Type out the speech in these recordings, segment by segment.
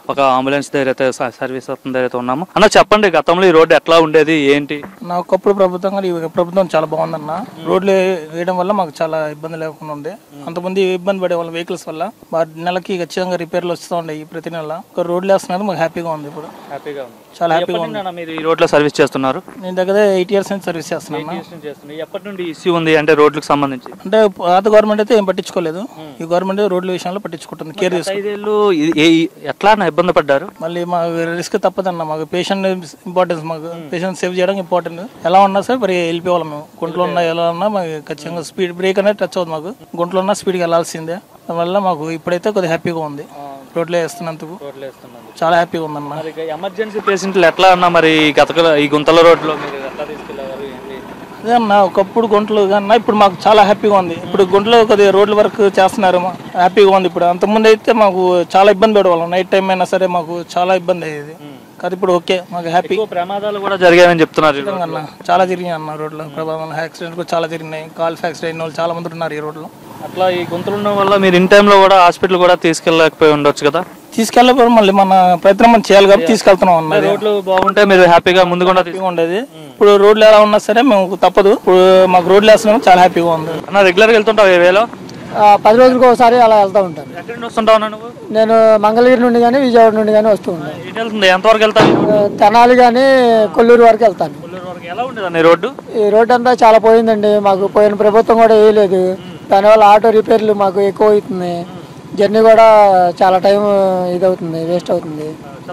ఒక అంబులెన్స్ దగ్గర అయితే సర్వీస్ అవుతుంది దగ్గర ఉన్నాము. అన్న చెప్పండి, గతంలో ఈ రోడ్డు ఎట్లా ఉండేది ఏంటి? నా ఒకప్పుడు ప్రభుత్వం కానీ ఈ ప్రభుత్వం చాలా బాగుందన్న. రోడ్లు వేయడం వల్ల మాకు చాలా ఇబ్బంది లేకుండా ఉంది. అంతమంది ఇబ్బంది పడే వాళ్ళ వెహికల్స్ వల్ల నెలకి ఖచ్చితంగా రిపేర్లు వస్తూ ఉండేవి ప్రతి నెల. ఒక రోడ్లు వేస్తున్నారు, మాకు హ్యాపీగా ఉంది. ఇప్పుడు హ్యాపీగా ఉంది, చాలా హ్యాపీగా ఉంది. మీరు ఈ రోడ్లో సర్వీస్ చేస్తున్నారు? నేను దగ్గర 8 years నుంచి సర్వీస్ చేస్తున్నాను. ఎప్పటి నుండి ఇష్యూ ఉంది అంటే రోడ్లకు సంబంధించి? అంటే పాత గవర్నమెంట్ అయితే ఏం పట్టించుకోలేదు, ఈ గవర్నమెంట్ రోడ్ల విషయంలో పట్టించుకుంటుంది, కేర్ తీసుకుంటుంది. ఎట్లా ఇబ్బంది పడ్డారు? మళ్ళీ మాకు రిస్క్ తప్పదన్న. మాకు పేషెంట్ ఇంపార్టెన్స్, మాకు పేషెంట్ సేవ్ చేయడం ఇంపార్టెంట్. ఎలా ఉన్నా సరే మరి వెళ్ళిపోవాలి మేము. గుంటలో ఉన్నా ఎలా ఉన్నా మాకు ఖచ్చితంగా స్పీడ్ బ్రేక్ అనేది టచ్ అవుతుంది. మాకు గుంటలో ఉన్నా స్పీడ్గా వెళ్ళాల్సిందే. దానివల్ల మాకు ఇప్పుడైతే కొద్దిగా హ్యాపీగా ఉంది. రోడ్లు వేస్తున్నందుకు చాలా హ్యాపీగా ఉందన్న. ఎమర్జెన్సీ పేషెంట్లు ఎట్లా అన్నా మరి ఈ గుంతల రోడ్లో మీరు ఎట్లా తీసుకెళ్ళారు? అదే అన్న, ఒకప్పుడు గుంటలు కన్నా ఇప్పుడు మాకు చాలా హ్యాపీగా ఉంది. ఇప్పుడు గుంటలో కొద్దిగా రోడ్ల వర్క్ చేస్తున్నారు, హ్యాపీగా ఉంది. ఇప్పుడు అంతకుముందు అయితే మాకు చాలా ఇబ్బంది పడేవాళ్ళం. నైట్ టైం అయినా సరే మాకు చాలా ఇబ్బంది అయ్యేది. కానీ ఇప్పుడు ఓకే, మాకు హ్యాపీ. ప్రమాదాలు కూడా జరిగాయని చెప్తున్నారు అన్న. చాలా జరిగినాయి అన్న రోడ్లో ప్రమాదాలు, యాక్సిడెంట్ కూడా చాలా జరిగినాయి. కాల్ ఫ్యాక్సిడెంట్ అయిన వాళ్ళు చాలా మంది ఉన్నారు ఈ రోడ్లో. అట్లా ఈ గుంతలు ఉండడం వల్ల మీరు ఇన్ టైంలో కూడా హాస్పిటల్ కూడా తీసుకెళ్ళకపోయి ఉండొచ్చు కదా? తీసుకెళ్ళకపోవడం మళ్ళీ మన ప్రయత్నం మనం చేయాలి కాబట్టి తీసుకెళ్తున్నాం అన్న. రోడ్లు బాగుంటే మీరు హ్యాపీగా ముందు కూడా ఉండేది. ఇప్పుడు రోడ్లు ఎలా ఉన్నా సరే మేము తప్పదు. ఇప్పుడు మాకు రోడ్లు వేస్తున్నాం, చాలా హ్యాపీగా ఉంది అన్న. రెగ్యులర్గా వెళ్తుంటావు ఏ వేలో? 10 రోజులకు ఒకసారి అలా వెళ్తూ ఉంటాను. ఎక్కడి నుండి వస్తుంటావు నువ్వు? నేను మంగళగిరి నుండి కానీ విజయవాడ నుండి కానీ వస్తూ ఉంటాను. ఎంతవరకు వెళ్తాను? తెనాలి కానీ కొల్లూరు వరకు వెళ్తాను. ఎలా ఉండేది రోడ్డు? ఈ రోడ్డు అంతా చాలా పోయిందండి. మాకు పోయిన ప్రభుత్వం కూడా వేయలేదు. దానివల్ల ఆటో రిపేర్లు మాకు ఎక్కువ అవుతుంది. జర్నీ కూడా చాలా టైం ఇదవుతుంది, వేస్ట్ అవుతుంది.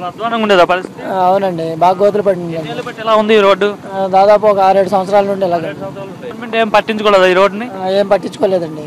అవునండి, బాగా గోతులు పడింది. ఎలా ఉంది ఈ రోడ్డు? దాదాపు ఒక 6-7 సంవత్సరాల నుండి ఇలాగే. ఏం పట్టించుకోలేదు ఈ రోడ్డుని? ఏం పట్టించుకోలేదండి.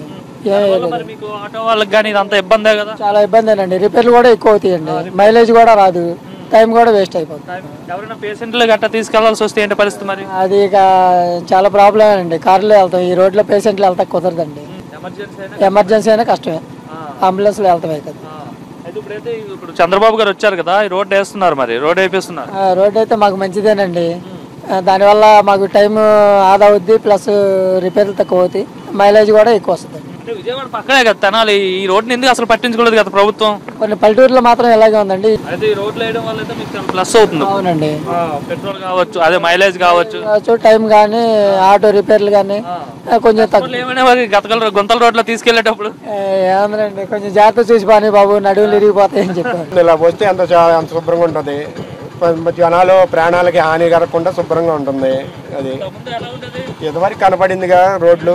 ఆటో వాళ్ళకి కానీ ఇదంతా ఇబ్బందే కదా? చాలా ఇబ్బందేనండి. రిపేర్లు కూడా ఎక్కువ అవుతాయండి, మైలేజ్ కూడా రాదు, టైం కూడా వేస్ట్ అయిపోతుంది. ఎవరైనా పేషెంట్లు గట్రా తీసుకెళ్లాల్సి వస్తే ఏంటి పరిస్థితి మరి? అది ఇక చాలా ప్రాబ్లం అండి. కార్లో వెళ్తాం, ఈ రోడ్లో పేషెంట్లు వెళ్తా కుదరదండి. ఎమర్జెన్సీ అయినా కష్టమే, అంబులెన్స్ లో వెళ్తాం కదా. ఇప్పుడు చంద్రబాబు గారు వచ్చారు కదా, ఈ రోడ్ వేస్తున్నారు, మరి రోడ్ వేపిస్తున్నారు. రోడ్ అయితే మాకు మంచిదేనండి. దానివల్ల మాకు టైం ఆదా అవుద్ది, ప్లస్ రిపేర్లు తక్కువ అవుతాయి, మైలేజ్ కూడా ఎక్కువ వస్తుంది. విజయవాడ పక్కనే కదా తెనాలి, ఈ రోడ్ని ఎందుకు అసలు పట్టించుకోలేదు కదా ప్రభుత్వం? కొన్ని పల్లెటూరులో మాత్రం ఇలాగే ఉందండి. అయితే ఈ రోడ్లు వేయడం వల్ల అయితే మీకు ప్లస్ అవుతుంది. అవునండి, పెట్రోల్ కావచ్చు, అదే మైలేజ్ కావచ్చు, టైం కానీ ఆటో రిపేర్లు కానీ కొంచెం తక్కువ. ఏమైనా గుంతల రోడ్లో తీసుకెళ్లేటప్పుడు ఏమందండి, కొంచెం జాగ్రత్త చూసి పాని బాబు, నడువులు ఇరిగిపోతాయని చెప్పారు. ఇలా వస్తే అంత శుభ్రంగా ఉంటుంది, జనాలు ప్రాణాలకి హాని కలగకుండా శుభ్రంగా ఉంటుంది. అది ఇదివరకు కనపడిందిగా రోడ్లు.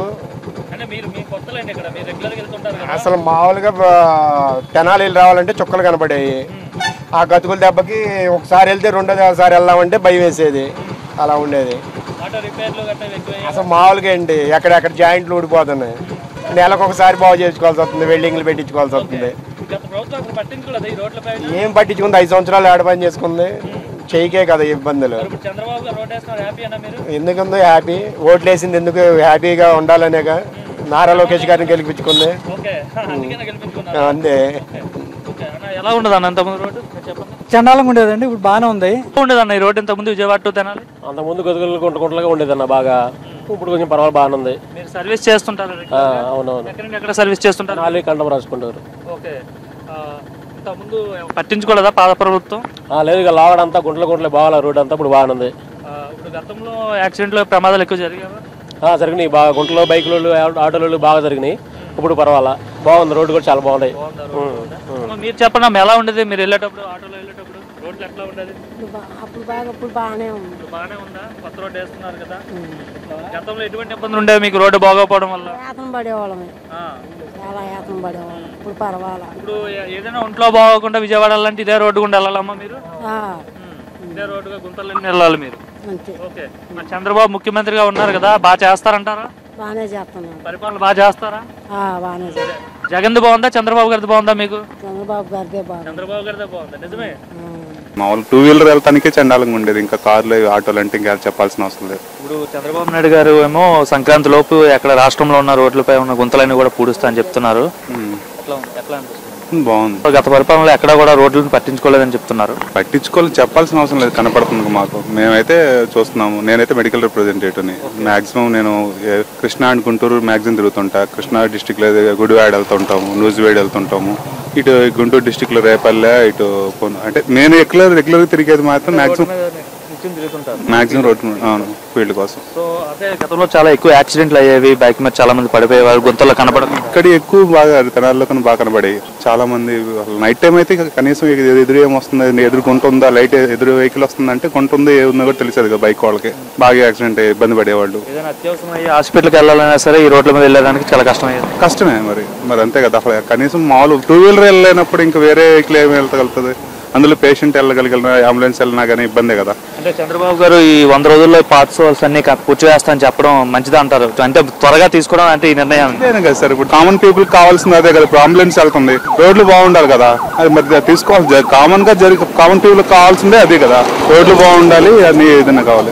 అసలు మామూలుగా తెనాలి రావాలంటే చుక్కలు కనపడేవి. ఆ గతుకుల దెబ్బకి ఒకసారి వెళ్తే రెండోసారి వెళ్దామంటే భయం వేసేది, అలా ఉండేది. అసలు మామూలుగా ఏంటి, ఎక్కడెక్కడ జాయింట్లు ఊడిపోతున్నాయి. నెలకు ఒకసారి బాగు చేసుకోవాల్సి వస్తుంది, వెల్డింగ్లు పెట్టించుకోవాల్సి వస్తుంది. ఏం పట్టించుకుంది? 5 సంవత్సరాలు ఏడ పని చేసుకుంది, చేయకే కదా ఇబ్బందులు. ఎందుకుందో హ్యాపీ, ఓట్లు వేసింది ఎందుకు హ్యాపీగా ఉండాలనేగా. నారా లోకేష్ గారిని గెలిపించుకుంది అంతే. ఎలా ఉండదు అన్న అంతకుముందు రోడ్డు? చండాలంగా ఉండేదండి, ఇప్పుడు బాగానే ఉంది. ఉండేదన్న ఈ రోడ్డు ఇంతకుముందు విజయవాడ టు తెనాలి? అంతకుముందు గదుగులు గుంటగుంటలుగా ఉండేదన్న బాగా, ఇప్పుడు కొంచెం పర్వాలేదు, బాగానే ఉంది. మీరు సర్వీస్ చేస్తుంటారు? అవునవును. ఎక్కడ సర్వీస్ చేస్తుంటారు? నాలుగు కండం రాసుకుంటారు. ఓకే, ఇంతకుముందు పట్టించుకోలేదా పాత ప్రభుత్వం? లేదు, ఇక లావడంతా గుంటలు బాగా, రోడ్ అంతా ఇప్పుడు బాగానే ఉంది. ఇప్పుడు గతంలో యాక్సిడెంట్లో ప్రమాదాలు ఎక్కువ జరిగాయి. జరిగినాయి బాగా, గుంటలో బైకులు ఆటోలు బాగా జరిగినాయి. ఇప్పుడు పర్వాలా, బాగుంది, రోడ్డు కూడా చాలా బాగున్నాయి. మీరు చెప్పండి ఎలా ఉండేది మీరు వెళ్ళేటప్పుడు, ఆటోలో వెళ్ళేటప్పుడు రోడ్లు ఎట్లా ఉండేది? అప్పుడు బాగానే ఉంది. బాగానే ఉందా? కొత్త రోడ్డు వేస్తున్నారు కదా. గతంలో ఎటువంటి ఇబ్బందులు ఉండేవి మీకు రోడ్డు బాగోపోవడం వల్ల? యాతన పడేవాళ్ళమే, చాలా యాతన పడేవాళ్ళం. ఇప్పుడు పర్వాలా. ఇప్పుడు ఏదైనా ఒంట్లో బాగోకుండా విజయవాడ వెళ్ళాలంటే ఇదే రోడ్డు గుండా వెళ్ళాలమ్మా మీరు? ఇదే రోడ్డుగా గుంతలన్నీ వెళ్ళాలి మీరు. ఓకే, మరి చంద్రబాబు ముఖ్యమంత్రిగా ఉన్నారు కదా, బాగా చేస్తారంటారా? బాగానే చేస్తున్నారు, పరిపాలన బాగా చేస్తారా? బాగానే చేస్తారు. జగన్ది బాగుందా, చంద్రబాబు గారిది బాగుందా మీకు? చంద్రబాబు గారిదే బాగుంది. చంద్రబాబు గారిదే బాగుందా? నిజమే. మామూలు 2 వీలర్ వెళ్తానికే చండాలంగా ఉండేది, ఇంకా కార్లు ఆటోలు అంటే ఇంకా చెప్పాల్సిన అవసరం లేదు. ఇప్పుడు చంద్రబాబు నాయుడు గారు ఏమో సంక్రాంతి లోపు ఎక్కడ రాష్ట్రంలో ఉన్న రోడ్లపై ఉన్న గుంతలన్నీ కూడా పూడుస్తా అని చెప్తున్నారు. ఎట్లా అనిపిస్తుంది? బాగుంది. గత పరిపాలనలో ఎక్కడ కూడా రోడ్లను పట్టించుకోలేదని చెప్తున్నారు. పట్టించుకోవాలి చెప్పాల్సిన అవసరం లేదు, కనపడుతుంది మాకు. మేమైతే చూస్తున్నాము. నేనైతే మెడికల్ రిప్రజెంటేటివ్ని. మాక్సిమం నేను కృష్ణా అండ్ గుంటూరు మ్యాక్సిమం తిరుగుతుంటా. కృష్ణా డిస్టిక్ లో గుడివాడ వెళ్తుంటాము, నూజివేడ్ వెళ్తుంటాము. ఇటు గుంటూరు డిస్టిక్ లో రేపల్లె, ఇటు అంటే నేను రెగ్యులర్ తిరిగేది మాత్రం మాక్సిమం రోడ్ ఫీల్డ్ కోసం. సో అదే గతంలో చాలా ఎక్కువ యాక్సిడెంట్లు అయ్యేవి, బైక్ మీద చాలా మంది పడిపోయేవారు, గుంతల్లో కనపడదు. ఇక్కడ ఎక్కువ బాగా తెనాల్లో కన్నా బాగా కనబడేవి. చాలా మంది నైట్ టైం అయితే కనీసం ఎదురు ఏమొస్తుంది, ఎదురు గుంట ఉందా, లైట్ ఎదురు వెహికల్ వస్తుందంటే గుంట ఉందో ఏముందో కూడా తెలిసేది కదా. బైక్ వాళ్ళకి బాగా యాక్సిడెంట్ అయ్యి ఇబ్బంది పడేవాళ్ళు. ఏదైనా అత్యవసరం అయ్యి హాస్పిటల్కి వెళ్ళాలన్నా సరే ఈ రోడ్ల మీద వెళ్ళడానికి చాలా కష్టమే మరి అంతే కదా. అసలు కనీసం మామూలు 2 వీలర్ వెళ్ళలేనప్పుడు ఇంకా వేరే వెహికల్ ఏమి వెళ్తగలుగుతుంది? అందులో పేషెంట్ వెళ్ళగలిగిన, అంబులెన్స్ వెళ్ళినా కానీ ఇబ్బందే కదా. అంటే చంద్రబాబు గారు ఈ 100 రోజుల్లో పార్ట్స్ అన్ని పూర్తి చేస్తానని చెప్పడం మంచిది అంటారు. అంటే త్వరగా తీసుకోవడం అంటే ఈ నిర్ణయం కదా సార్. ఇప్పుడు కామన్ పీపుల్ కావాల్సింది అదే కదా. ఇప్పుడు అంబులెన్స్ వెళ్తుంది, రోడ్లు బాగుండాలి కదా. అది మరి తీసుకోవాలి. కామన్ పీపుల్ కావాల్సిందే అదే కదా. రోడ్లు బాగుండాలి, అన్ని ఏదైనా కావాలి.